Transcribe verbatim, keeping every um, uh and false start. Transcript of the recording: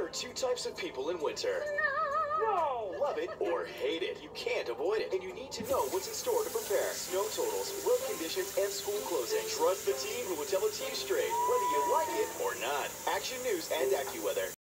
are two types of people in winter. No! Love it or hate it. You can't avoid it. And you need to know what's in store to prepare. Snow totals, road conditions, and school closing. Trust the team who will tell the team straight, whether you like it or not. Action News and AccuWeather.